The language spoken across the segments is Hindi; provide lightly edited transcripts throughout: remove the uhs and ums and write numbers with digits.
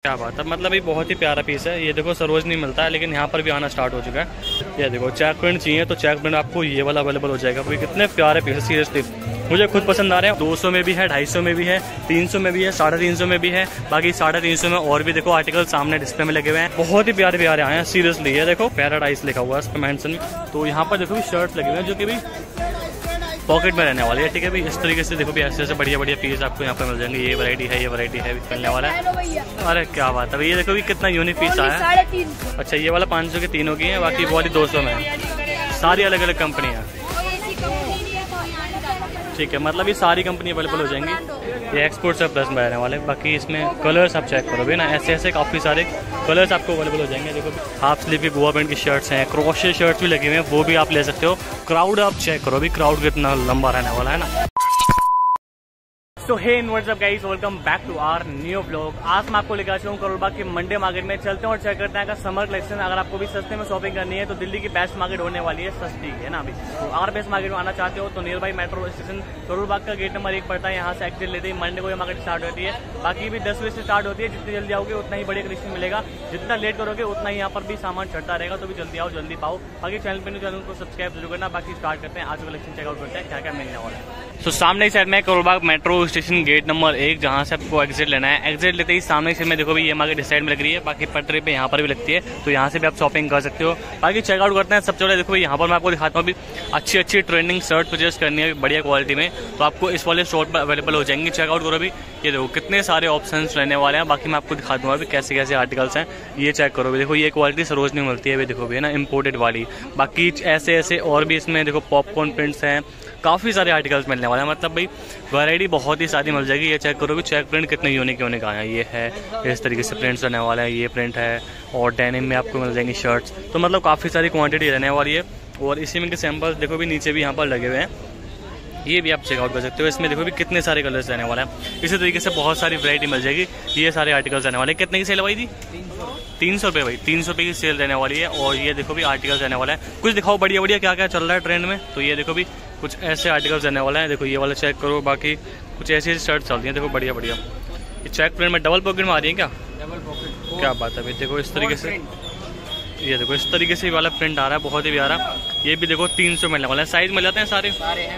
क्या बात है, मतलब ये बहुत ही प्यारा पीस है। ये देखो सरोज नहीं मिलता है लेकिन यहाँ पर भी आना स्टार्ट हो चुका है। ये देखो चेक प्रिंट चाहिए तो चेक प्रिंट आपको ये वाला अवेलेबल हो जाएगा। भाई कितने प्यारे पीस है, सीरियसली मुझे खुद पसंद आ रहे हैं। 200 में भी है, 250 में भी है, 300 में भी है, 350 में भी है। बाकी 350 में और भी देखो आर्टिकल सामने डिस्प्ले में लगे हुए हैं। बहुत ही प्यारे प्यारे आए हैं सीरियसली। ये देखो पैराडाइज लिखा हुआ है इस पर मेंशन। तो यहाँ पर देखो शर्ट्स लगे हुए हैं जो कि भी पॉकेट में रहने वाली है। ठीक है भाई, इस तरीके से देखो भी ऐसे ऐसे बढ़िया बढ़िया पीस आपको यहाँ पे मिल जाएंगे। ये वैरायटी है, ये वैरायटी है मिलने वाला है। अरे क्या बात है, ये देखो भी कितना यूनिक पीस आया है। अच्छा ये वाला 500 के 3 हो गई है, बाकी वो वाली 200 में है। सारी अलग अलग कंपनियाँ, ठीक है, मतलब ये सारी कंपनी अवेलेबल हो जाएंगी। ये एक्सपोर्ट से प्लस में रहने वाले। बाकी इसमें कलर्स आप चेक करो भी ना, ऐसे ऐसे काफ़ी सारे कलर्स आपको अवेलेबल हो जाएंगे। देखो हाफ स्लीव के गोवा पैंट की शर्ट्स हैं, क्रोशे शर्ट्स भी लगे हुए हैं, वो भी आप ले सकते हो। क्राउड आप चेक करो भी, क्राउड कितना लंबा रहने वाला है ना। तो hey what's up guys, welcome back to our new blog. आज मैं आपको लेकर आ चुका हूँ करोल बाग की मंडे मार्केट में। चलते हैं और चेक करते हैं अगर समर कलेक्शन। अगर आपको भी सस्ते में शॉपिंग करनी है तो दिल्ली की बेस्ट मार्केट होने वाली है, सस्ती है ना अभी। तो अगर बेस्ट मार्केट में आना चाहते हो तो nearby metro station Karol Bagh का गेट नंबर 1 पड़ता है। यहाँ से एग्जिट लेते ही मंडे को ये मार्केट स्टार्ट होती है। बाकी भी 10 बजे से स्टार्ट होती है। जितनी जल्दी आओगे उतना ही बढ़िया कलेक्शन मिलेगा, जितना लेट करोगे उतना ही यहाँ पर भी सामान चढ़ता रहेगा। तो भी जल्दी आओ जल्दी पाओ। बाकी चैनल पर चैनल को सब्सक्राइब जरूर करना। बाकी स्टार्ट करते हैं आज कलेक्शन, चेकआउट करते हैं क्या क्या मिलने वाला है। तो सामने ही साइड में Karol Bagh metro station gate number 1, जहाँ से आपको एग्जिट लेना है। एग्जिट लेते ही सामने से में देखो भी ये मार्केट इस साइड में लग रही है। बाकी पटरी पे यहाँ पर भी लगती है, तो यहाँ से भी आप शॉपिंग कर सकते हो। बाकी चेकआउट करते हैं। सबसे पहले देखो यहाँ पर मैं आपको दिखाता हूँ अभी अच्छी अच्छी ट्रेंडिंग शर्ट परचेस करनी है बढ़िया क्वालिटी में, तो आपको इस वाले स्टोर पर अवेलेबल हो जाएंगे। चेकआउट करो अभी, ये देखो कितने सारे ऑप्शन रहने वाले हैं। बाकी मैं आपको दिखा दूंगा अभी कैसे कैसे आर्टिकल्स हैं। ये चेक करो भी, देखो ये क्वालिटी सरोज नहीं मिलती है अभी, देखो भी है ना इम्पोर्टेड वाली। बाकी ऐसे ऐसे और भी इसमें देखो पॉपकॉर्न प्रिंट्स हैं, काफ़ी सारे आर्टिकल्स मिलने वाले हैं। मतलब भाई वैरायटी बहुत ही सारी मिल जाएगी। ये चेक करो कि चेक प्रिंट कितने यूनिक यूनिक आए हैं। ये है इस तरीके से प्रिंट्स रहने वाला है, ये प्रिंट है और डेनिम में आपको मिल जाएंगी शर्ट्स। तो मतलब काफ़ी सारी क्वांटिटी रहने वाली है। और इसी में के सैम्पल्स देखो भी नीचे भी यहाँ पर लगे हुए हैं, ये भी आप चेकआउट कर सकते हो। इसमें देखो भी कितने सारे कलर्स रहने वाले हैं। इसी तरीके से बहुत सारी वैरायटी मिल जाएगी। ये सारे आर्टिकल्स रहने वाले हैं। कितने की सेल है भाई जी? 300 रुपये भाई, 300 रुपये की सेल रहने वाली है। और ये देखो भी आर्टिकल्स रहने वाला है। कुछ दिखाओ बढ़िया बढ़िया क्या क्या चल रहा है ट्रेंड में। तो ये देखो भी कुछ ऐसे आर्टिकल्स रहने वाला है। देखो ये वाला चेक करो। बाकी कुछ ऐसी ऐसी शर्ट चलती हैं देखो बढ़िया बढ़िया। ये चेक प्रिंट में डबल पॉकेट में आ रही है क्या? डबल पॉकेट, क्या बात है भाई। देखो इस तरीके से, ये देखो इस तरीके से वाला प्रिंट आ रहा है, बहुत ही प्यारा। ये भी देखो 300 मिलने वाला है। साइज मिल जाते हैं सारे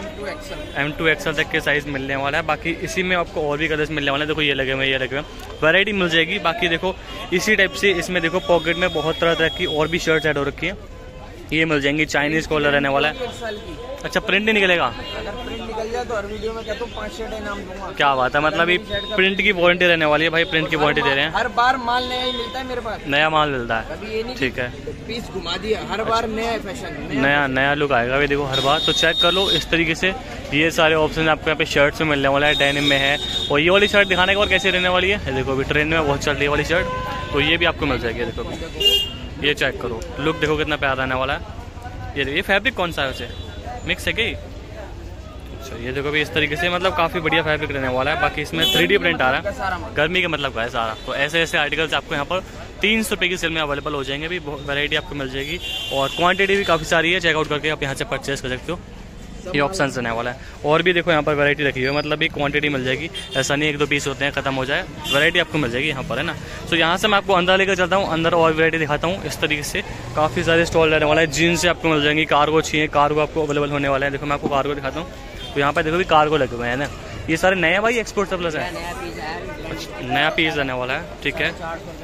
M2 XL तक के साइज मिलने वाला है। बाकी इसी में आपको और भी कलर्स मिलने वाले हैं। देखो ये लगे हुए, ये लगे हुए, वैरायटी मिल जाएगी। बाकी देखो इसी टाइप से इसमें देखो पॉकेट में बहुत तरह तरह की और भी शर्ट्स ऐड हो रखी है। ये मिल जाएंगी, चाइनीज कॉलर रहने वाला है। अच्छा प्रिंट नहीं निकलेगा? अगर प्रिंट निकल जाए तो हर वीडियो में कहता हूं 5 शर्ट इनाम दूंगा। क्या बात है, मतलब ये प्रिंट की वारंटी रहने वाली है भाई। प्रिंट की वारंटी दे रहे हैं। हर बार माल नया ही मिलता है मेरे पास, नया माल मिलता है। कभी ये नहीं ठीक है, पीस घुमा दिया, हर बार नया फैशन, नया लुक आएगा भाई देखो हर बार। तो चेक कर लो इस तरीके से ये सारे ऑप्शन आपको यहाँ पे शर्ट्स में मिलने वाला है। डेनिम में है। और ये वाली शर्ट दिखाने का और कैसे रहने वाली है, देखो अभी ट्रेंड में बहुत चल रही है वाली शर्ट, तो ये भी आपको मिल जाएगी। देखो ये चेक करो, लुक देखो कितना प्यारा रहने वाला है। ये फैब्रिक कौन सा है वैसे, मिक्स है क्या? अच्छा ये देखो भी इस तरीके से, मतलब काफ़ी बढ़िया फैब्रिक रहने वाला है। बाकी इसमें 3D प्रिंट आ रहा है, गर्मी का मतलब का है सारा। तो ऐसे ऐसे आर्टिकल्स आपको यहाँ पर 300 रुपये की सेल में अवेलेबल हो जाएंगे। भी वैरायटी आपको मिल जाएगी और क्वांटिटी भी काफ़ी सारी है। चेकआउट करके आप यहाँ से परचेस कर सकते हो। ये ऑप्शन रहने वाला है। और भी देखो यहाँ पर वैरायटी रखी हुई है, मतलब ये क्वांटिटी मिल जाएगी। ऐसा नहीं 1-2 पीस होते हैं खत्म हो जाए, वैरायटी आपको मिल जाएगी यहाँ पर, है ना। तो यहाँ से मैं आपको अंदर लेकर चलता हूँ, अंदर और वैरायटी दिखाता हूँ। इस तरीके से काफ़ी सारे स्टॉल रहने वाला है। जीन्स से आपको मिल जाएंगी, कार्गो चाहिए कार्गो आपको अवेलेबल होने वाला है। देखो मैं आपको कार्गो दिखाता हूँ। तो यहाँ पर देखो भी कार्गो लगे हुए हैं ना। ये सारे नए भाई एक्सपोर्ट सप्लाईज है, नया पीस रहने वाला है। ठीक है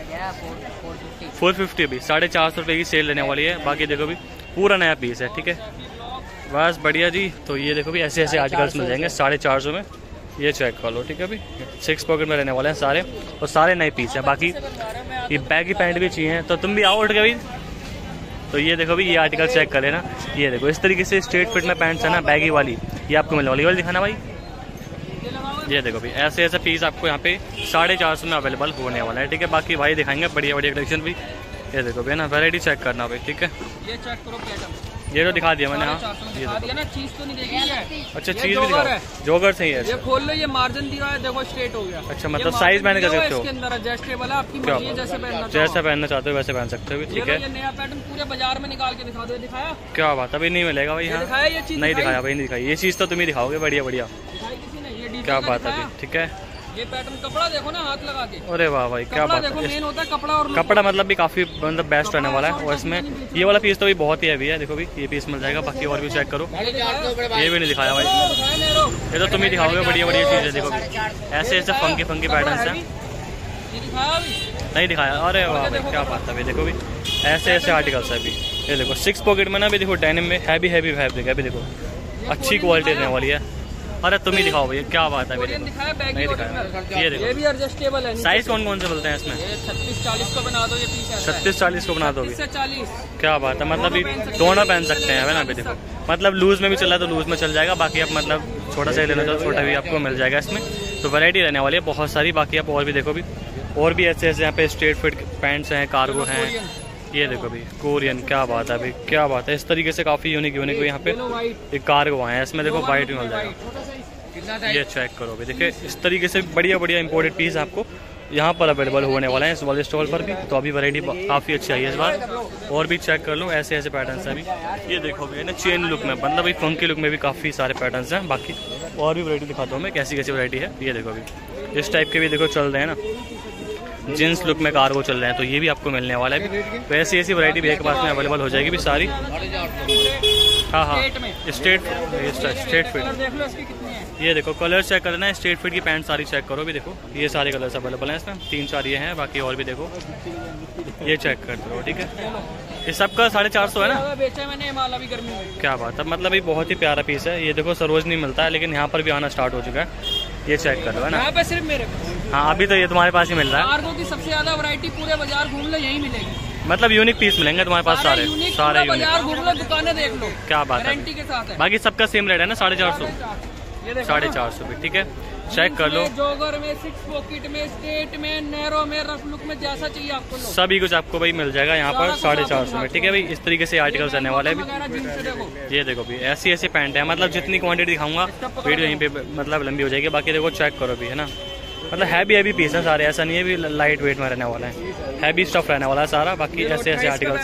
450 भी 450 रुपये की सेल रहने वाली है। बाकी देखो भी पूरा नया पीस है। ठीक है बस बढ़िया जी। तो ये देखो भी ऐसे ऐसे आर्टिकल्स मिल जाएंगे 450 में। ये चेक कर लो। ठीक है भाई 6 पॉकेट में रहने वाले हैं सारे, और सारे नए पीस हैं। बाकी ये बैगी पैंट भी चाहिए तो तुम भी आओ उठ के भाई। तो ये देखो भी ये आर्टिकल चेक कर लेना। ये देखो इस तरीके से स्ट्रेट फिट में पैंट्स है ना बैगी वाली, ये आपको मिलने वाली। वाली दिखाना भाई। ये देखो भी ऐसे ऐसे पीस आपको यहाँ पे 450 में अवेलेबल होने वाला है। ठीक है बाकी भाई दिखाएंगे बढ़िया बढ़िया कलेक्शन भी। ये देखो भाई ना वैरायटी चेक करना भाई। ठीक है ये चेक करो पैटर्न, ये तो दिखा दिया मैंने। हाँ ये ना चीज तो नहीं देखी। अच्छा चीज भी दिखा, जोगर सही है। ये खोल लो, ये मार्जिन दिया है देखो स्ट्रेट हो गया। अच्छा मतलब साइज मैंने कर सकते हो, इसके अंदर एडजस्टेबल है, आपकी मर्जी है जैसे पहनना चाहते हो वैसे पहन सकते हो। ठीक है ये नया पैटर्न पूरे बाजार में निकाल के दिखा दो। दिखाया क्या बात, अभी नहीं मिलेगा भाई। हाँ नहीं दिखाया भाई, नहीं दिखाई। ये चीज तो तुम ही दिखाओगे बढ़िया बढ़िया। क्या बात है। ठीक है ये पैटर्न कपड़ा देखो ना हाथ लगा के। अरे वाह भाई क्या बात देखो, है। मेन होता है कपड़ा और कपड़ा मतलब भी काफी मतलब बेस्ट रहने वाला है। और इसमें ये वाला पीस तो भी बहुत ही हैवी है, देखो भी ये पीस मिल जाएगा। बाकी और भी चेक करो, ये भी नहीं दिखाया भाई, ये तो तुम ही दिखाओगे। बढ़िया बढ़िया चीज़ है देखो, ऐसे ऐसे फंकी फंकी पैटर्न है। नहीं दिखाया, अरे वाह भाई क्या बात है भाई। देखो भी ऐसे ऐसे आर्टिकल्स है अभी, ये देखो 6 पॉकेट में ना भी देखो, डेनिम में हैवी हैवी फैब्रिक है अभी देखो, अच्छी क्वालिटी देने वाली है। अरे तुम ही दिखाओ भैया क्या बात है। नहीं दिखाया, ये देखो ये भी एडजस्टेबल है। साइज कौन कौन से मिलते हैं इसमें? 36-40 को बना दो, ये पीस है 36-40 को बना दोगे, 40। क्या बात है। मतलब दोनों पहन सकते हैं है ना। अभी देखो मतलब लूज में भी चल रहा है तो लूज में चल जाएगा, बाकी आप मतलब छोटा सा लेना चाहो छोटा भी आपको मिल जाएगा इसमें। तो वैरायटी रहने वाली है बहुत सारी। बाकी आप और भी देखो भी, और भी ऐसे ऐसे यहाँ पे स्ट्रेट फिट पैंट्स हैं, कार्गो हैं। ये देखो भी कोरियन, क्या बात है भाई क्या बात है। इस तरीके से काफी यूनिक यूनिक यहाँ पे एक कार्गो आए हैं, इसमें देखो वाइट भी मिल जाएगा। ये चेक करो भी, देखिए इस तरीके से बढ़िया बढ़िया इंपोर्टेड पीस आपको यहाँ पर अवेलेबल होने वाला है इस वाले स्टॉल पर भी। तो अभी वैरायटी काफ़ी अच्छी आई है इस बार। और भी चेक कर लो, ऐसे ऐसे पैटर्न्स हैं अभी। ये देखो भी है ना चेन लुक में, मतलब भाई फंकी लुक में भी काफ़ी सारे पैटर्न्स हैं। बाकी और भी वैरायटी दिखाता हूँ मैं कैसी कैसी वैरायटी है। ये देखो भी इस टाइप के भी देखो चल रहे हैं ना, जीन्स लुक में कार्गो चल रहे हैं, तो ये भी आपको मिलने वाला है। तो ऐसी ऐसी वैरायटी भी एक पास में अवेलेबल हो जाएगी भी सारी। हाँ हाँ स्ट्रेट फिट, ये देखो कलर चेक करना है। स्ट्रेट फिट की पैंट सारी चेक करो भी, देखो ये सारे कलर्स अवेलेबल हैं इसमें, 3-4 ये हैं। बाकी और भी देखो, ये चेक कर दो ठीक है। ये सबका 450 है ना, बेचा मैंने माल अभी गर्मी में। क्या बात है, मतलब ये बहुत ही प्यारा पीस है। ये देखो सरोज नहीं मिलता है, लेकिन यहाँ पर भी आना स्टार्ट हो चुका है। ये चेक कर लो है ना, यहाँ पे सिर्फ मेरे पास। हाँ अभी तो ये तुम्हारे पास ही मिल रहा है। कार्गो की सबसे ज्यादा वैरायटी पूरे बाजार घूम लो यही मिलेगी, मतलब यूनिक पीस मिलेंगे तुम्हारे पास सारे सारे यूनिक। बाजार घूम लो, दुकानें देख लो, क्या बात है, गारंटी के साथ है। बाकी सबका सेम रेट है ना 450, 450 भी ठीक है। चेक कर लो, जॉगर में 6 पॉकेट में स्ट्रेट में नैरो में रफ लुक में जैसा चाहिए आपको लो। सभी कुछ आपको भाई मिल जाएगा यहाँ पर 450 में ठीक है भाई। इस तरीके से आर्टिकल्स रहने वाले हैं। ये देखो भी ऐसी ऐसी पैंट है, मतलब जितनी क्वांटिटी दिखाऊंगा वीडियो यहीं पे मतलब लंबी हो जाएगी। बाकी देखो चेक करो भी है ना, मतलब हैवी पीस है सारे, ऐसा नहीं है भी लाइट वेट में रहने वाला है, हैवी स्टफ रहने वाला है सारा। बाकी ऐसे ऐसे आर्टिकल्स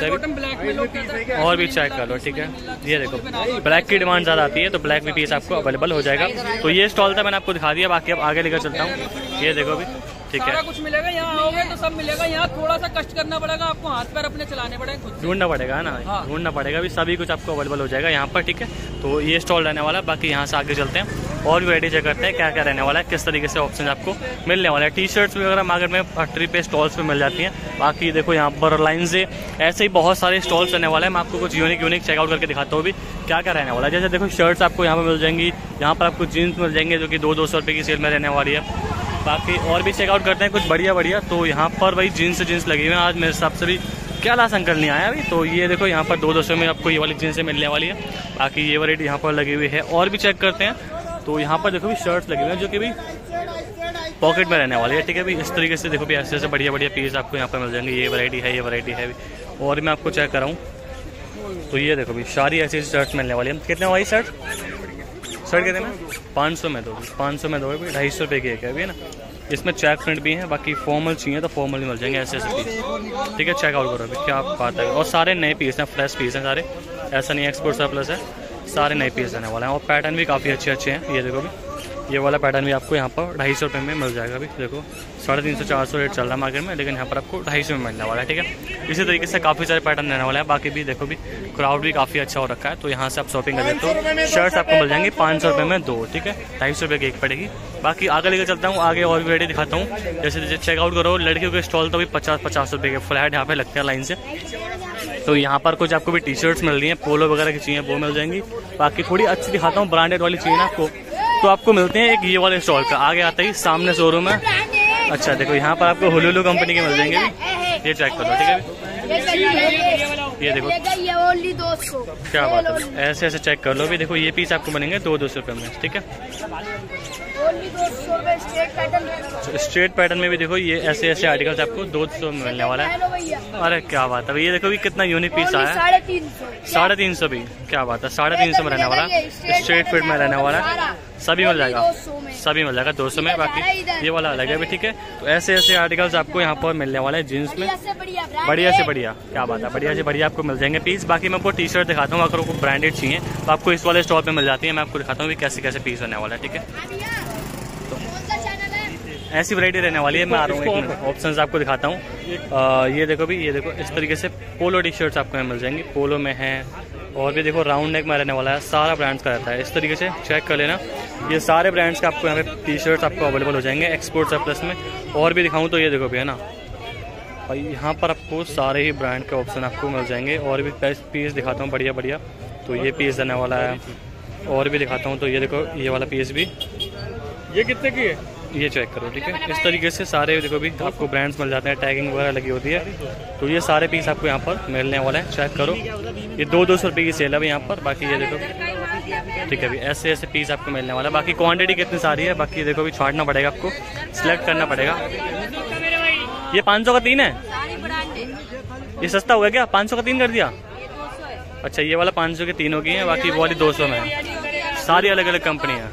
है और भी चेक कर लो ठीक है। ये देखो ब्लैक की डिमांड ज़्यादा आती है, तो ब्लैक भी पीस आपको अवेलेबल हो जाएगा। तो ये स्टॉल था, मैंने आपको दिखा दिया। बाकी अब आगे लेकर चलता हूँ। ये देखो भी ठीक है, सारा कुछ मिलेगा। यहाँ आओगे तो सब मिलेगा। यहाँ थोड़ा सा कष्ट करना पड़ेगा आपको, हाथ पैर अपने चलाने पड़ेंगे, खुद ढूंढना पड़ेगा ना। हाँ। ढूंढना पड़ेगा भी, सभी कुछ आपको अवेलेबल हो जाएगा यहाँ पर ठीक है। तो ये स्टॉल रहने वाला है। बाकी यहाँ से आगे चलते हैं और भी वैरायटी चेक करते हैं क्या क्या रहने वाला है, किस तरीके से ऑप्शन आपको मिलने वाला है। टी शर्ट्स वगैरह मार्केट में फैक्ट्री पे स्टॉल्स पे मिल जाती हैं। बाकी देखो यहाँ पर लाइन से ऐसे ही बहुत सारे स्टॉल्स रहने वाले हैं। मैं आपको कुछ यूनिक चेकआउट करके दिखाता हूँ भी क्या क्या रहने वाला है। जैसे देखो शर्ट्स आपको यहाँ पर मिल जाएंगी, यहाँ पर आपको जीन्स मिल जाएंगे जो कि 200-200 रुपये की सेल में रहने वाली है। बाकी और भी चेकआउट करते हैं कुछ बढ़िया। तो यहाँ पर भाई जीन्स लगी हुई है। आज मेरे हिसाब से भी क्या लास अंकल नहीं आया अभी। तो ये देखो यहाँ पर 200 में आपको ये वाली जीन्स मिलने वाली है। बाकी ये वैरायटी यहाँ पर लगी हुई है। और भी चेक करते हैं, तो यहाँ पर देखो भी शर्ट्स लगी हुई हैं जो कि भी पॉकेट में रहने वाली है ठीक है भी। इस तरीके से देखो भी ऐसे ऐसे बढ़िया पीस आपको यहाँ पर मिल जाएंगे। ये वैरायटी है, ये वैरायटी है भी। और मैं आपको चेक कराऊँ तो ये देखो भी सारी ऐसी शर्ट्स मिलने वाली है। कितने वाली शर्ट कितने में? 500 में दोगे, 500 में दोगे, 250 रुपये की एक है भी ना। इसमें चेक प्रिंट भी है। बाकी फॉर्मल चाहिए तो फॉर्मल भी मिल जाएंगे ऐसे ऐसे पीस ठीक है। चेकआउट करो अभी क्या बात है। और सारे नए पीस हैं, फ्रेश पीस हैं सारे, ऐसा नहीं एक्सपोर्ट सरप्लस है, सारे नए पीस रहने वाले हैं। और पैटर्न भी काफ़ी अच्छे हैं। ये देखो भी ये वाला पैटर्न भी आपको यहाँ पर 250 रुपये में मिल जाएगा। अभी देखो 350-400 रेट चल रहा है मार्केट में, लेकिन यहाँ पर आपको 250 में मिलने वाला है ठीक है। इसी तरीके से काफ़ी सारे पैटर्न रहने वाले हैं। बाकी भी देखो भी क्राउड भी काफ़ी अच्छा हो रखा है। तो यहाँ से आप शॉपिंग कर सकते हो। शर्ट्स आपको मिल जाएंगी 500 रुपये में 2 ठीक है, 250 रुपये की एक पड़ेगी। बाकी आगे लेकर चलता हूँ, आगे और भी वैरायटी दिखाता हूँ। जैसे चेकआउट करो, लड़कियों के स्टॉल तो भी 50-50 रुपये के फ्लैट यहाँ पे लगते हैं लाइन से। तो यहाँ पर कुछ आपको भी टी शर्ट्स मिल रही हैं, पोलो वगैरह की चाहिए वो मिल जाएंगी। बाकी थोड़ी अच्छी दिखाता हूँ, ब्रांडेड वाली चाहिए ना आपको, तो आपको मिलते हैं एक ये वाले स्टॉल का। आगे आता ही सामने शोरूम है। अच्छा देखो यहाँ पर आपको हुलुलु कंपनी के मिल जाएंगे भी। ये चेक करो ठीक है। ये देखो क्या बात है, ऐसे ऐसे चेक कर लो भी। देखो ये पीस आपको बनेंगे 200-200 रुपये में ठीक है। स्ट्रेट पैटर्न में भी देखो ये ऐसे ऐसे आर्टिकल्स आपको 200 में मिलने वाला है। अरे क्या बात है, ये देखो भी कितना यूनिक पीस आया है। 350 भी, क्या बात है, 350 में रहने वाला, स्ट्रेट फिट में रहने वाला है। सभी मिल जाएगा, सभी मिल जाएगा 200 में। बाकी ये वाला अलग है भी ठीक है। तो ऐसे ऐसे आर्टिकल्स आपको यहाँ पर मिलने वाले हैं जीन्स में, बढ़िया से बढ़िया, क्या बात है, बढ़िया से बढ़िया आपको मिल जाएंगे पीस। बाकी मैं आपको टी शर्ट दिखाता हूँ, अगर आपको ब्रांडेड चाहिए तो आपको इस वाले स्टॉल पे मिल जाती है। मैं आपको दिखाता हूँ भी कैसे कैसे पीस होने वाला है ठीक है। ऐसी वैरायटी रहने वाली है। मैं आ रहा हूँ, एक मिनट ऑप्शंस आपको दिखाता हूँ। ये देखो भी, ये देखो इस तरीके से पोलो टी शर्ट्स आपको यहाँ मिल जाएंगी, पोलो में है। और भी देखो राउंड नेक में रहने वाला है, सारा ब्रांड्स का रहता है। इस तरीके से चेक कर लेना, ये सारे ब्रांड्स का आपको यहाँ पे टी शर्ट्स आपको अवेलेबल हो जाएंगे एक्सपोर्ट सरप्लस में। और भी दिखाऊँ तो ये देखो भी है ना, और यहाँ पर आपको सारे ही ब्रांड के ऑप्शन आपको मिल जाएंगे। और भी पीस दिखाता हूँ बढ़िया बढ़िया, तो ये पीस देने वाला है। और भी दिखाता हूँ तो ये देखो ये वाला पीस भी, ये कितने की है? ये चेक करो, ठीक है। इस तरीके से सारे देखो भी आपको ब्रांड्स मिल जाते हैं, टैगिंग वगैरह लगी होती है। तो ये सारे पीस आपको यहाँ पर मिलने वाला है, चेक करो। ये 200 रुपये की सेल है भाई यहाँ पर। बाकी ये देखो, ठीक है, अभी ऐसे ऐसे पीस आपको मिलने वाला है। बाकी क्वांटिटी कितनी सारी है, बाकी देखो भी छांटना पड़ेगा आपको, सिलेक्ट करना पड़ेगा। ये 500 का 3 है, ये सस्ता हुआ क्या? 500 का 3 कर दिया। अच्छा, ये वाला 500 के 3 हो गई है, बाकी वो वाली 200 में है। सारी अलग अलग कंपनी है,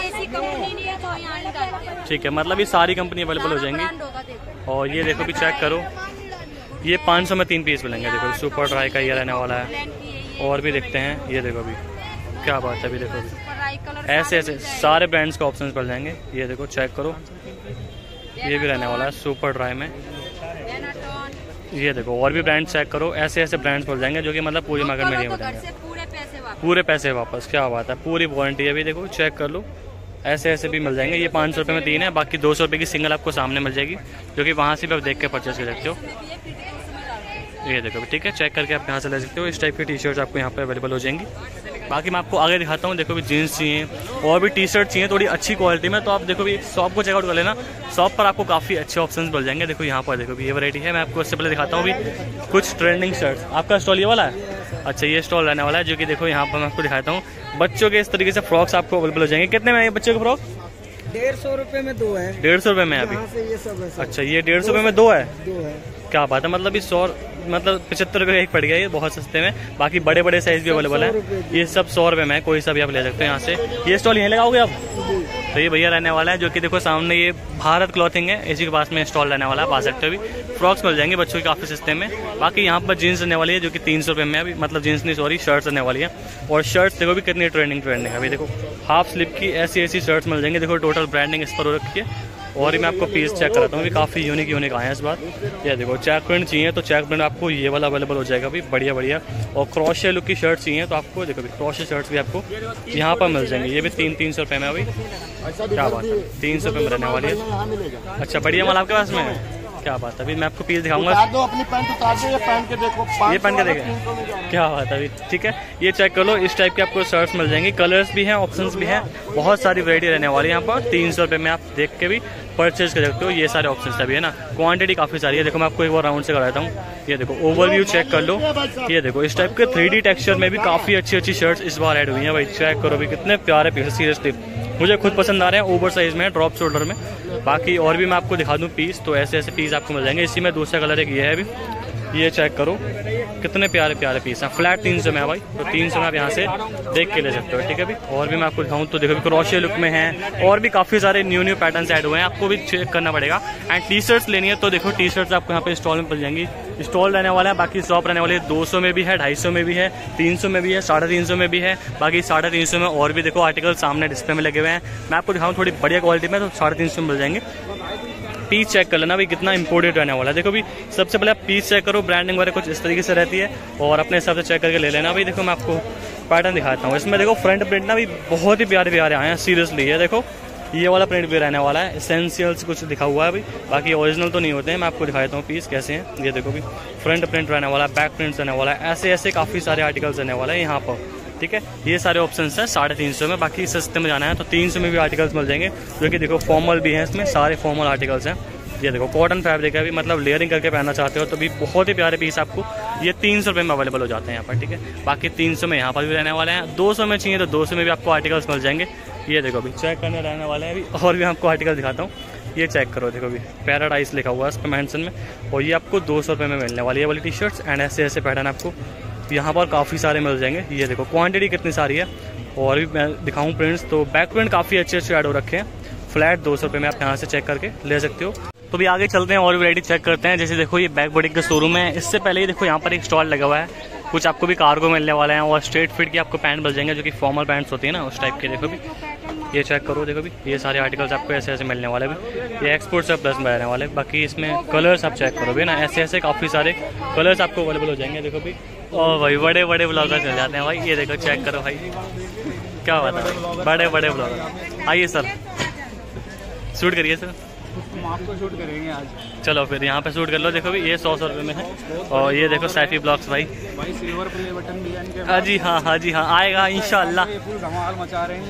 ठीक है, मतलब ये सारी कंपनी अवेलेबल हो जाएंगी। और ये देखो भी चेक करो, ये 500 में 3 पीस मिलेंगे। देखो सुपर ड्राई का ये रहने वाला है। और भी देखते हैं, ये देखो भी क्या बात है, अभी देखो भी ऐसे ऐसे सारे ब्रांड्स के ऑप्शंस पड़ जाएंगे। ये देखो चेक करो, ये भी रहने वाला है सुपर ड्राई में। ये देखो और भी ब्रांड चेक करो, ऐसे ऐसे ब्रांड्स मिल जाएंगे जो कि मतलब पूरी मार्केट में नहीं मिलेंगे। पूरे पैसे वापस, क्या बात है, पूरी वारंटी है। अभी देखो चेक कर लो, ऐसे ऐसे भी मिल जाएंगे। ये 500 रुपये में 3 है, बाकी 200 रुपये की सिंगल आपको सामने मिल जाएगी, जो कि वहाँ से भी आप देख के परचेस कर सकते हो। ये देखो, ठीक है, चेक करके आप यहाँ से ले सकते हो। इस टाइप की टी शर्ट्स आपको यहाँ पे अवेलेबल हो जाएंगी। बाकी मैं आपको आगे दिखाता हूँ। देखो भी जीन्स चाहिए और भी टी शर्ट चाहिए थोड़ी अच्छी क्वालिटी में, तो आप देखो भी शॉप को चेकआउट कर लेना। शॉप पर आपको काफ़ी अच्छे ऑप्शंस मिल जाएंगे। देखो यहाँ पर देखो भी ये वैरायटी है। मैं आपको उससे पहले दिखाता हूँ भी कुछ ट्रेंडिंग शर्ट्स। आपका स्टॉल ये वाला है? अच्छा, ये स्टॉल रहने वाला है, जो कि देखो यहाँ पर मैं आपको दिखाता हूँ। बच्चों के इस तरीके से फ्रॉक्स आपको अवेलेबल हो जाएंगे। कितने में है ये बच्चों के फ्रॉक? 150 रुपये में 2 है। 150 रुपये में अभी? ये सब है। अच्छा, ये 150 रुपये में 2 है? 2 है, क्या बात है, मतलब ये 100 मतलब 75 रुपये का एक पड़ गया, ये बहुत सस्ते में। बाकी बड़े बड़े साइज भी अवेलेबल है, ये सब 100 रुपये में है। कोई सा भी आप ले सकते हैं यहाँ से। ये स्टॉल यहीं लगाओगे आप? तो ये भैया रहने वाला है, जो कि देखो सामने ये भारत क्लॉथिंग है, इसी के पास में स्टॉल रहने वाला है। आ सकते हो भी, फ्रॉक्स मिल जाएंगे बच्चों के काफ़ी सस्ते में। बाकी यहाँ पर जीन्स रहने वाली है, जो कि 300 रुपये में अभी, मतलब जीन्स नहीं सॉरी शर्ट्स रहने वाली है। और शर्ट्स देखो भी कितनी ट्रेंडिंग है अभी। देखो हाफ स्लिप की ऐसी ऐसी शर्ट्स मिल जाएंगी। देखो टोटल ब्रांडिंग इस पर हो रखी है। और मैं आपको पीस चेक कराता हूँ, भी काफ़ी यूनिक आए हैं इस बार। ये देखो चेक प्रिंट चाहिए तो चेक प्रिंट आपको ये वाला अवेलेबल हो जाएगा भी, बढ़िया बढ़िया। और क्रोशिया लुक की शर्ट चाहिए तो आपको देखो भी क्रोशिया शर्ट्स भी आपको यहाँ पर मिल जाएंगे। ये भी 300 रुपये में अभी, क्या बात है, 300 रुपये में रहने वाली है। अच्छा, बढ़िया माल आपके पास में है, क्या बात है। अभी मैं आपको पीस दिखाऊंगा। अपनी पैंट उतार दो, ये पहन के देखो, ये पहन के देखें, क्या बात है अभी, ठीक है। ये चेक कर लो, इस टाइप के आपको शर्ट्स मिल जाएंगी। कलर्स भी हैं, ऑप्शंस भी हैं, बहुत सारी वैरायटी रहने वाली है यहाँ पर। 300 रुपये में आप देख के भी परचेज कर सकते हो। ये सारे ऑप्शंस अभी है ना, क्वांटिटी काफ़ी सारी है। देखो मैं आपको एक बार राउंड से कराता हूँ। ये देखो ओवरव्यू चेक कर लो। ये देखो इस टाइप के 3D टेक्सचर में भी काफ़ी अच्छी अच्छी शर्ट्स इस बार ऐड हुई हैं भाई। चेक करो भी, कितने प्यारे पीस, सीरियसली मुझे खुद पसंद आ रहे हैं। ओवर साइज में, ड्रॉप शोल्डर में। बाकी और भी मैं आपको दिखा दूं पीस, तो ऐसे ऐसे पीस आपको मिल जाएंगे। इसी में दूसरा कलर एक ये है अभी, ये चेक करो कितने प्यारे प्यारे पीस हैं। फ्लैट 300 में है भाई, तो 300 में आप यहाँ से देख के ले सकते हो, ठीक है भी। और भी मैं आपको दिखाऊं तो देखो क्रोशिया लुक में है, और भी काफ़ी सारे न्यू पैटर्न्स ऐड हुए हैं, आपको भी चेक करना पड़ेगा। एंड टी शर्ट्स लेनी है तो देखो टी शर्ट्स आपको यहाँ पे स्टॉल में मिल जाएंगी। स्टॉल रहने वाला है, बाकी शॉप रहने वाली है। 200 में भी है, 250 में भी है, 300 में भी है, 350 में भी है। बाकी 350 में और भी देखो आर्टिकल सामने डिस्प्ले में लगे हुए हैं। मैं आपको दिखाऊँ थोड़ी बढ़िया क्वालिटी में, तो 350 में मिल जाएंगे। पीस चेक कर लेना भाई, कितना इंपोर्टेड रहने वाला है। देखो भी सबसे पहले आप पीस चेक करो, ब्रांडिंग वगैरह कुछ इस तरीके से रहती है, और अपने हिसाब से चेक करके ले लेना भाई। देखो मैं आपको पैटर्न दिखाता हूँ। इसमें देखो फ्रंट प्रिंट ना भी बहुत ही प्यारे प्यारे आए हैं, सीरियसली। ये देखो ये वाला प्रिंट भी रहने वाला है, एसेंशियल्स कुछ लिखा हुआ है भाई, बाकी ओरिजिनल तो नहीं होते हैं। मैं आपको दिखा देता हूँ पीस कैसे हैं। ये देखो भी फ्रंट प्रिंट रहने वाला है, बैक प्रिंट रहने वाला है, ऐसे ऐसे काफ़ी सारे आर्टिकल्स रहने वाला है यहाँ पर, ठीक है। ये सारे ऑप्शंस हैं 350 में। बाकी सस्ते में जाना है तो 300 में भी आर्टिकल्स मिल जाएंगे, जो कि देखो फॉर्मल भी हैं, इसमें सारे फॉर्मल आर्टिकल्स हैं। ये देखो कॉटन फैब्रिक है भी, मतलब लेयरिंग करके पहनना चाहते हो तो भी बहुत ही प्यारे पीस आपको ये 300 रुपये में अवेलेबल हो जाते हैं यहाँ पर, ठीक है। बाकी 300 में यहाँ पर भी रहने वाले हैं। 200 में चाहिए तो 200 में भी आपको आर्टिकल्स मिल जाएंगे। ये देखो अभी चेक करने रहने वाले हैं अभी, और भी आपको आर्टिकल दिखाता हूँ। ये चेक करो, देखो भी पैराडाइज लिखा हुआ है इस पर मेंशन में, और ये आपको 200 रुपये में मिलने वाली है वाली टी शर्ट्स। एंड ऐसे ऐसे पैटर्न आपको यहाँ पर काफ़ी सारे मिल जाएंगे। ये देखो क्वांटिटी कितनी सारी है। और भी मैं दिखाऊँ प्रिंट्स, तो बैक प्रिंट काफ़ी अच्छे अच्छे ऐड हो रखे हैं। फ्लैट 200 रुपये में आप यहाँ से चेक करके ले सकते हो। तो भी आगे चलते हैं और वैरायटी चेक करते हैं। जैसे देखो ये बैक बॉडी का शोरूम है। इससे पहले ही देखो यहाँ पर एक स्टॉल लगा हुआ है, कुछ आपको भी कार्गो मिलने वाला है, और स्ट्रेट फिट की आपको पैंट मिल जाएंगे, जो कि फॉर्मल पैंट्स होती है ना, उस टाइप के। देखो भी ये चेक करो देखो भी, ये सारे आर्टिकल्स आपको ऐसे ऐसे मिलने वाले भी, ये एक्सपोर्ट से प्लस में रहने वाले। बाकी इसमें कलर्स आप चेक करो भी ना, ऐसे ऐसे काफ़ी सारे कलर्स आपको अवेलेबल हो जाएंगे देखो भी। और भाई बड़े बड़े ब्लॉगर्स मिल जाते हैं भाई, ये देखो चेक करो भाई, क्या बात है, बड़े बड़े ब्लॉगर। आइए सर, शूट करिए सर, हम आपको शूट करेंगे आज। चलो फिर यहाँ पे शूट कर लो। देखो भी ये 100 रुपये में है। और ये देखो सैफी ब्लॉग्स भाई सिल्वर प्ले बटन भी है। हाँ जी हाँ, हाँ जी हाँ, आएगा इंशाल्लाह। फुल धमाल मचा रहे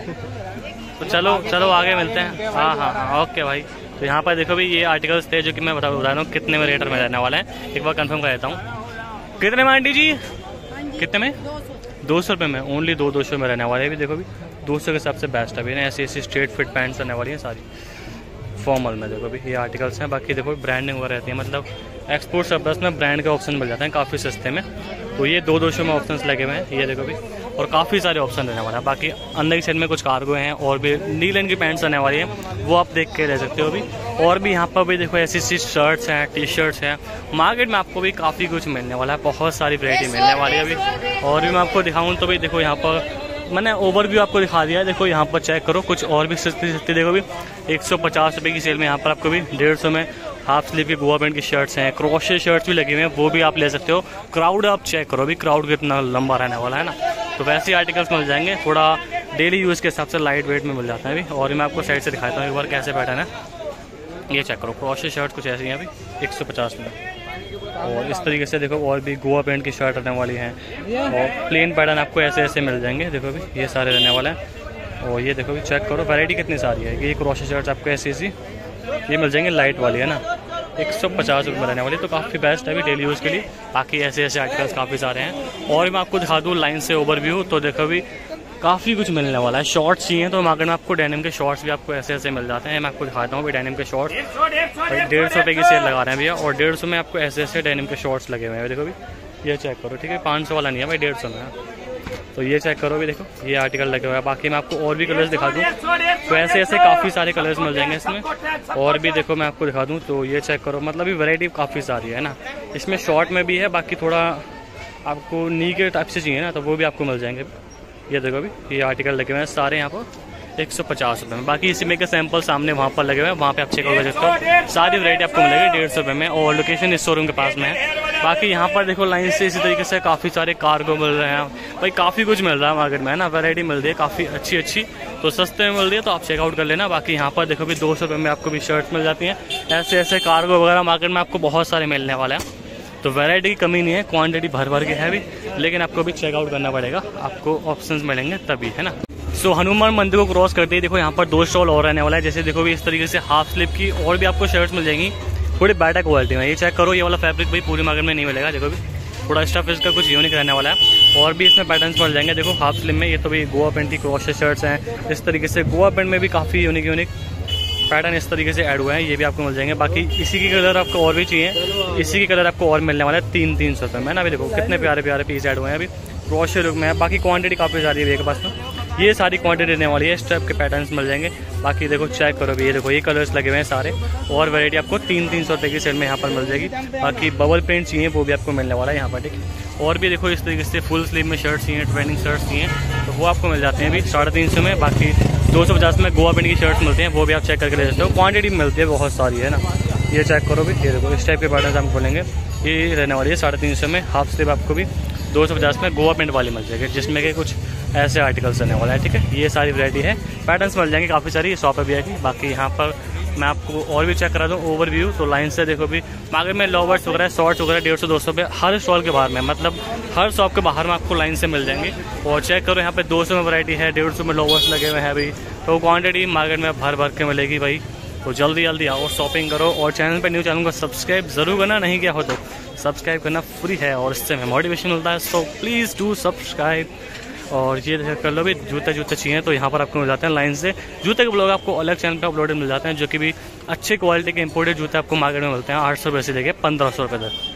हैं। तो चलो आगे मिलते हैं। हाँ हाँ हाँ ओके भाई। तो यहाँ पर देखो भी ये आर्टिकल्स थे जो कि मैं बता रहा हूँ कितने में रेटर में रहने वाला है, एक बार कंफर्म कर देता हूँ। कितने में आंटी जी, कितने में? 200 रुपये में, ओनली 200 में रहने वाले हैं। भी देखो भी 200 के हिसाब से बेस्ट है भी ना, ऐसी ऐसी स्ट्रेट फिट पैंट्स रहने वाली हैं सारी फॉर्मल में। देखो भी ये आर्टिकल्स हैं, बाकी देखो ब्रांडिंग वगैरह रहती है, मतलब एक्सपोर्ट सरप्लस में ब्रांड के ऑप्शन मिल जाते हैं काफ़ी सस्ते में। तो ये 200 में ऑप्शंस लगे हुए हैं, ये देखो भी, और काफ़ी सारे ऑप्शन रहने वाले हैं। बाकी अंदर की साइड में कुछ कार्गो हैं और भी नी लाइन की पैंट्स रहने वाली हैं, वो आप देख के ले सकते हो भी। और भी यहाँ पर भी देखो ऐसी ऐसी शर्ट्स हैं, टी शर्ट्स हैं। मार्केट में आपको भी काफ़ी कुछ मिलने वाला है, बहुत सारी वैरायटी मिलने वाली है अभी। और भी मैं आपको दिखाऊँ तो भाई देखो यहाँ पर मैंने ओवरव्यू आपको दिखा दिया है। देखो यहाँ पर चेक करो, कुछ और भी सस्ती देखो भी 150 रुपये की सेल में यहाँ पर आपको भी 150 में हाफ स्लीव की गोवा पैंट की शर्ट्स हैं, क्रोशे शर्ट्स भी लगी हुई हैं, वो भी आप ले सकते हो। क्राउड आप चेक करो भी, क्राउड कितना लंबा रहने वाला है ना। तो वैसे आर्टिकल्स मिल जाएंगे, थोड़ा डेली यूज़ के हिसाब से लाइट वेट में मिल जाता है अभी। और मैं आपको साइड से दिखाता हूँ एक बार कैसे पैटर्न है। ये चेक करो, क्रोशे शर्ट कुछ ऐसी हैं अभी 150 में। और इस तरीके से देखो और भी गोवा पैंट की शर्ट रहने वाली हैं, और प्लेन पैटर्न आपको ऐसे ऐसे मिल जाएंगे। देखो भी ये सारे रहने वाले हैं। और ये देखो भी चेक करो, वैरायटी कितनी सारी है। ये क्रोशे शर्ट्स आपको ऐसी ऐसी ये मिल जाएंगे, लाइट वाली है ना, 150 रुपये में रहने वाली। तो काफ़ी बेस्ट है अभी डेली यूज़ के लिए। बाकी ऐसे ऐसे आर्टिकल्स काफ़ी सारे हैं। और मैं आपको दिखा दूँ लाइन से ओवरव्यू, तो देखो भी काफ़ी कुछ मिलने वाला है। शॉर्ट्स चाहिए तो मार्केट में आपको डेनिम के शॉर्ट्स भी आपको ऐसे ऐसे मिल जाते हैं। मैं आपको दिखाता हूँ भी डेनिम के शॉर्ट्स 150 रुपये की सेल लगा रहे हैं भैया, और 150 में आपको ऐसे ऐसे डेनिम के शॉर्ट्स लगे हुए हैं। देखो भी ये चेक करो, ठीक है, 500 वाला नहीं है भाई, 150 में है। तो ये चेक करो भी, देखो ये आर्टिकल लगे हुए हैं। बाकी मैं आपको और भी कलर्स दिखा दूँ, तो ऐसे ऐसे काफ़ी सारे कलर्स मिल जाएंगे इसमें। और भी देखो मैं आपको दिखा दूँ, तो ये चेक करो, मतलब ये वैरायटी काफ़ी सारी है ना। इसमें शॉर्ट में भी है, बाकी थोड़ा आपको नी के टाइप से चाहिए ना, तो वो भी आपको मिल जाएंगे। ये देखो भी ये आर्टिकल लगे हुए हैं सारे यहाँ पर 150 रुपये में। बाकी इसी में के सैंपल सामने वहाँ पर लगे हुए हैं, वहाँ पे आप चेकआउट कर सकते हो। सारी वैरायटी आपको मिलेगी 150 रुपये में, और लोकेशन इस शोरूम के पास में है। बाकी यहाँ पर देखो लाइन से इसी तरीके से काफ़ी सारे कार्गो मिल रहे हैं भाई, काफ़ी कुछ मिल रहा है मार्केट में है ना। वैरायटी मिल रही है काफ़ी अच्छी अच्छी, तो सस्ते में मिल रही है, तो आप चेकआउट कर लेना। बाकी यहाँ पर देखो भी 200 रुपये में आपको भी शर्ट्स मिल जाती हैं। ऐसे ऐसे कार्गो वगैरह मार्केट में आपको बहुत सारे मिलने वाले हैं। तो वैरायटी की कमी नहीं है, क्वांटिटी भर भर के है भी, लेकिन आपको भी चेकआउट करना पड़ेगा, आपको ऑप्शंस मिलेंगे तभी, है ना। सो हनुमान मंदिर को क्रॉस करते ही देखो यहाँ पर 2 स्टॉल और रहने वाला है। जैसे देखो भी इस तरीके से हाफ स्लीव की और भी आपको शर्ट्स मिल जाएंगी, थोड़ी बेटर क्वालिटी में। ये चेक करो, ये वाला फैब्रिक भाई पूरी मार्केट में नहीं मिलेगा। देखो भी थोड़ा स्टफ इसका कुछ यूनिक रहने वाला है। और भी इसमें पैटर्न्स मिल जाएंगे। देखो हाफ स्लीव में ये तो भाई गोवा पैंट की क्रोशे शर्ट्स हैं। इस तरीके से गोवा पैंट में भी काफ़ी यूनिक पैटर्न इस तरीके से ऐड हुए हैं, ये भी आपको मिल जाएंगे। बाकी इसी की कलर आपको और भी चाहिए, इसी की कलर आपको और मिलने वाला है 300 रुपये में ना। अभी देखो कितने प्यारे प्यारे पीस ऐड हुए हैं अभी क्रोशे लुक में है। बाकी क्वांटिटी काफ़ी सारी है के पास में, ये सारी क्वांटिटी रहने वाली है। इस टाइप के पैटर्न्स मिल जाएंगे। बाकी देखो चेक करो भी, ये देखो ये कलर्स लगे हुए हैं सारे, और वैरायटी आपको 300 रुपये की सेल में यहाँ पर मिल जाएगी। बाकी बबल प्रिंट चाहिए वो भी आपको मिलने वाला है यहाँ पर, ठीक। और भी देखो इस तरीके से फुल स्लीव में शर्ट्स चाहिए, ट्रेनिंग शर्ट्स चाहिए, तो वो आपको मिल जाते हैं अभी 350 में। बाकी 250 में गोवा पैंट की शर्ट्स मिलती हैं, वो भी आप चेक करके ले सकते हो। क्वांटिटी मिलती है बहुत सारी, है ना। ये चेक करो भी, ये देखो इस टाइप के पैटर्न्स हम खोलेंगे। ये रहने वाली है 350 में। हाफ स्लीव आपको भी 250 में गोवा पैंट वाली मिल जाएगी, जिसमें कि कुछ ऐसे आर्टिकल्स रहने वाला है, ठीक है। ये सारी वैरायटी है, पैटर्न्स मिल जाएंगे काफ़ी सारी, शॉप पर भी आएगी। बाकी यहाँ पर मैं आपको और भी चेक करा दूँ ओवरव्यू, तो लाइन से देखो भी मार्केट में लोवर्स वगैरह शॉर्ट्स वगैरह 150-200 पे हर स्टॉल के बाहर में, मतलब हर शॉप के बाहर में आपको लाइन से मिल जाएंगे। और चेक करो यहाँ पे 200 में वैरायटी है, 150 में लोवर्स लगे हुए हैं अभी, तो क्वांटिटी मार्केट में भर भर के मिलेगी भाई। तो जल्दी जल्दी आओ, शॉपिंग करो। और चैनल पे न्यू चैनल को सब्सक्राइब जरूर करना, नहीं किया हो तो सब्सक्राइब करना फ्री है, और इससे हमें मोटिवेशन मिलता है। So please do subscribe. और ये कर लो भी, जूते चाहिए तो यहाँ पर आपको मिल जाते हैं लाइन से। जूते के ब्लॉग आपको अलग चैनल पे अपलोडेड मिल जाते हैं, जो कि भी अच्छे क्वालिटी के इंपोर्टेड जूते आपको मार्केट में मिलते हैं 800 रुपये से लेके 1500 रुपये तक।